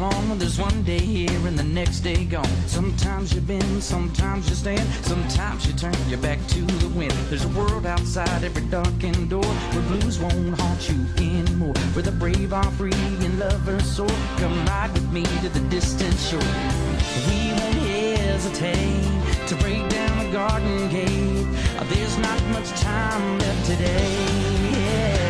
wrong. There's one day here and the next day gone. Sometimes you bend, sometimes you stand, sometimes you turn your back to the wind. There's a world outside every darkened door where blues won't haunt you anymore, where the brave are free and lovers soar. Come ride with me to the distant shore. We won't hesitate to break down the garden gate. There's not much time left today.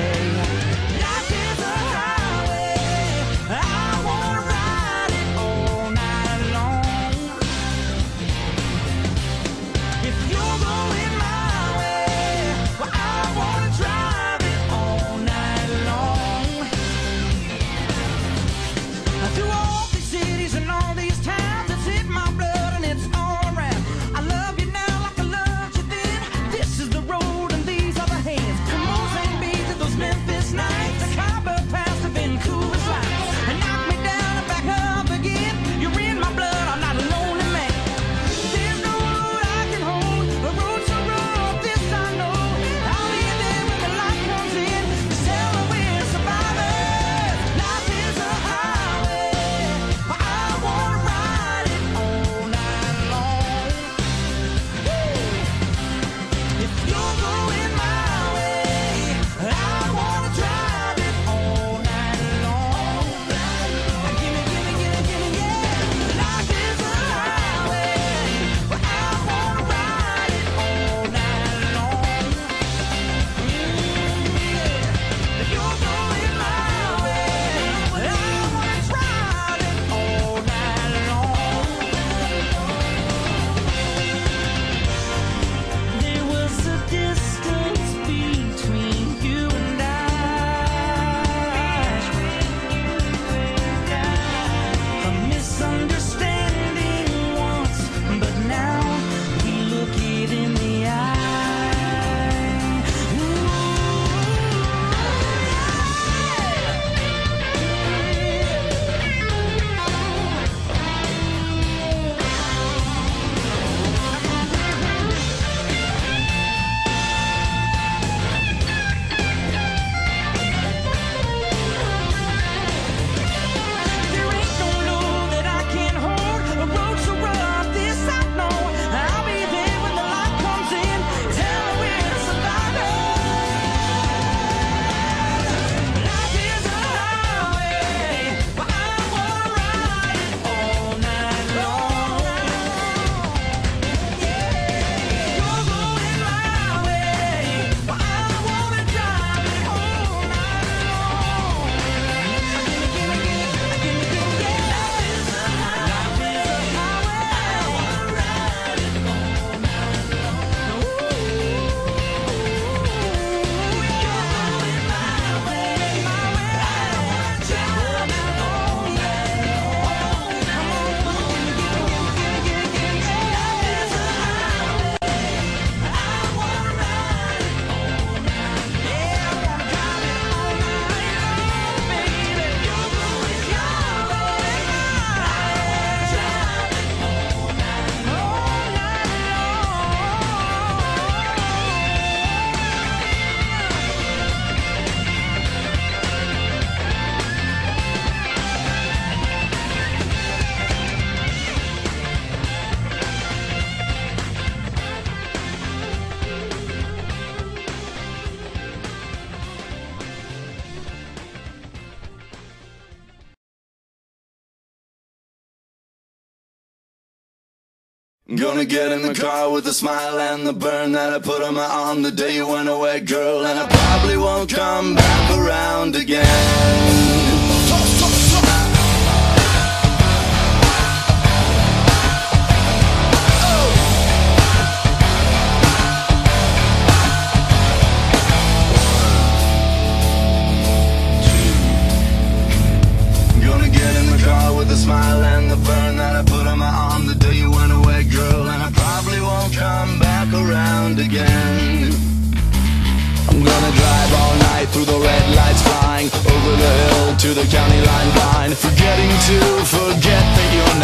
Gonna get in the car with the smile and the burn that I put on my arm the day you went away, girl. And I probably won't come back around again. The smile and the burn that I put on my arm the day you went away, girl. And I probably won't come back around again. I'm gonna drive all night through the red lights, flying over the hill to the county line blind, forgetting to forget that you're